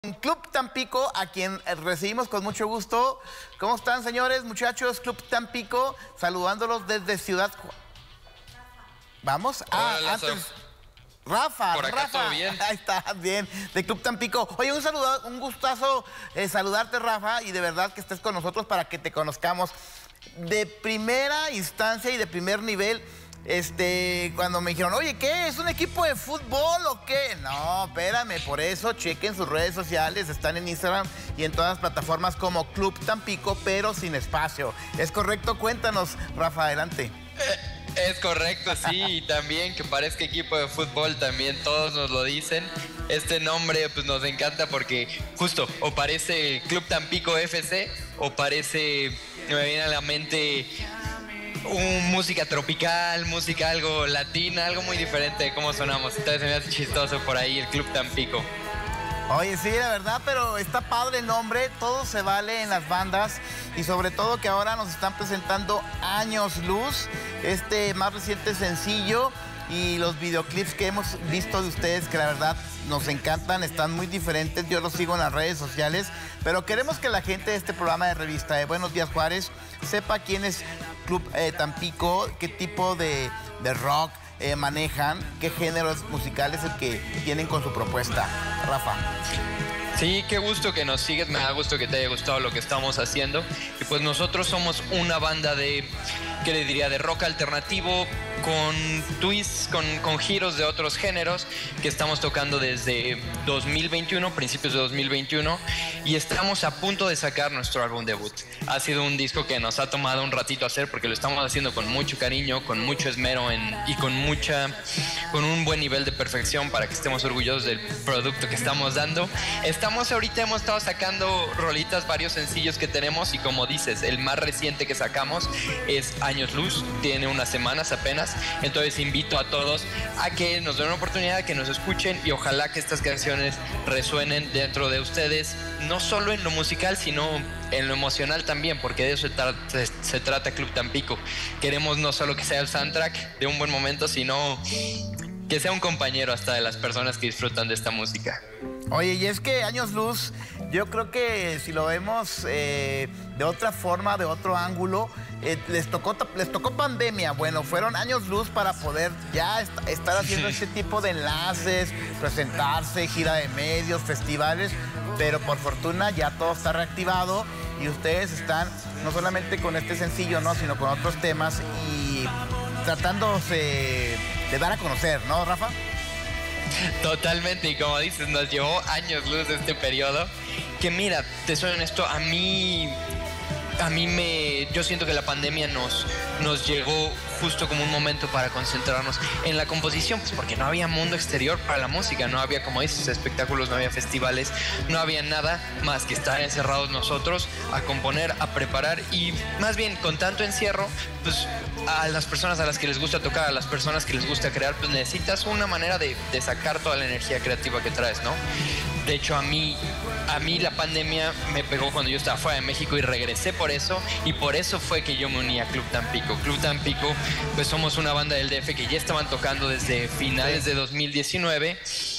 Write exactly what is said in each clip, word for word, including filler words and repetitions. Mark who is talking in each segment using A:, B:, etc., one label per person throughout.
A: Club Tampico, a quien recibimos con mucho gusto. ¿Cómo están, señores, muchachos? Club Tampico, saludándolos desde Ciudad Juárez. ¿Vamos? Ah,
B: Hola,
A: antes... Rafa,
B: por acá
A: Rafa.
B: todo bien.
A: Ahí está, bien, de Club Tampico. Oye, un saludo, un gustazo eh, saludarte, Rafa, y de verdad que estés con nosotros para que te conozcamos. De primera instancia y de primer nivel, este, cuando me dijeron, oye, ¿qué? ¿Es un equipo de fútbol o qué? No, espérame, por eso chequen sus redes sociales, están en Instagram y en todas las plataformas como Club Tampico, pero sin espacio. ¿Es correcto? Cuéntanos, Rafa, adelante.
B: Eh, es correcto, sí, y también que parezca equipo de fútbol, también todos nos lo dicen. Este nombre pues nos encanta porque justo o parece Club Tampico F C o parece, me viene a la mente un música tropical, música algo latina, algo muy diferente de cómo sonamos. Entonces se me hace chistoso por ahí el Club Tampico.
A: Oye, sí, la verdad, pero está padre el nombre, todo se vale en las bandas y sobre todo que ahora nos están presentando Años Luz, este más reciente sencillo y los videoclips que hemos visto de ustedes que la verdad nos encantan, están muy diferentes, yo los sigo en las redes sociales, pero queremos que la gente de este programa de revista de Buenos Días Juárez sepa quién es Club eh, Tampico, qué tipo de, de rock eh, manejan, qué géneros musicales el que tienen con su propuesta. Rafa.
B: Sí, qué gusto que nos sigues, me da gusto que te haya gustado lo que estamos haciendo. Y pues nosotros somos una banda de, ¿qué le diría? De rock alternativo con twists, con, con giros de otros géneros que estamos tocando desde dos mil veintiuno, principios de dos mil veintiuno, y estamos a punto de sacar nuestro álbum debut. Ha sido un disco que nos ha tomado un ratito hacer porque lo estamos haciendo con mucho cariño, con mucho esmero en, y con mucha, con un buen nivel de perfección para que estemos orgullosos del producto que estamos dando. Estamos ahorita, hemos estado sacando rolitas, varios sencillos que tenemos y como dices, el más reciente que sacamos es Años Luz, tiene unas semanas apenas. Entonces invito a todos a que nos den una oportunidad, que nos escuchen y ojalá que estas canciones resuenen dentro de ustedes, no solo en lo musical, sino en lo emocional también, porque de eso se, tra se, se trata Club Tampico. Queremos no solo que sea el soundtrack de un buen momento, sino que sea un compañero hasta de las personas que disfrutan de esta música.
A: Oye, y es que Años Luz, yo creo que si lo vemos eh, de otra forma, de otro ángulo, eh, les, tocó, les tocó pandemia. Bueno, fueron años luz para poder ya est estar haciendo este tipo de enlaces, presentarse, gira de medios, festivales, pero por fortuna ya todo está reactivado y ustedes están no solamente con este sencillo, ¿no? Sino con otros temas y tratándose de dar a conocer, ¿no, Rafa?
B: Totalmente, y como dices, nos llevó años luz este periodo. Que mira, te soy honesto, a mí, a mí me, yo siento que la pandemia nos, nos llegó justo como un momento para concentrarnos en la composición, pues porque no había mundo exterior para la música, no había, como dices, espectáculos, no había festivales, no había nada más que estar encerrados nosotros a componer, a preparar y más bien con tanto encierro, pues a las personas a las que les gusta tocar, a las personas que les gusta crear, pues necesitas una manera de, de sacar toda la energía creativa que traes, ¿no? De hecho, a mí, a mí la pandemia me pegó cuando yo estaba fuera de México y regresé por eso, y por eso fue que yo me uní a Club Tampico. Club Tampico, pues somos una banda del D F que ya estaban tocando desde finales de dos mil diecinueve,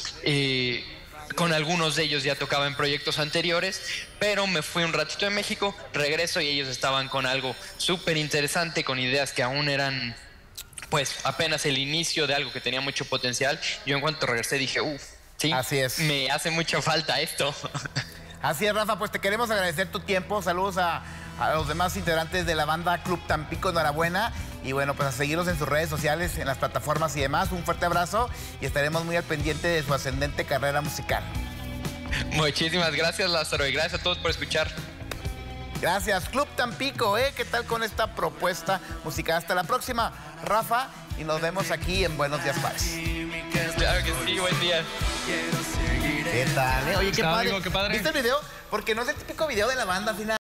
B: eh, con algunos de ellos ya tocaba en proyectos anteriores, pero me fui un ratito de México, regreso y ellos estaban con algo súper interesante, con ideas que aún eran pues apenas el inicio de algo que tenía mucho potencial. Yo en cuanto regresé dije, uff, sí,
A: así es.
B: Me hace mucha falta esto.
A: Así es, Rafa, pues te queremos agradecer tu tiempo, saludos a, a los demás integrantes de la banda Club Tampico, enhorabuena. Y bueno, pues a seguirlos en sus redes sociales, en las plataformas y demás. Un fuerte abrazo y estaremos muy al pendiente de su ascendente carrera musical.
B: Muchísimas gracias, Lázaro, y gracias a todos por escuchar.
A: Gracias, Club Tampico, ¿eh? ¿Qué tal con esta propuesta musical? Hasta la próxima, Rafa, y nos vemos aquí en Buenos Días Juárez.
B: Claro que sí, buen día.
A: ¿Qué tal, eh? Oye, qué padre.
C: Amigo, qué padre.
A: ¿Viste el video? Porque no es el típico video de la banda al final.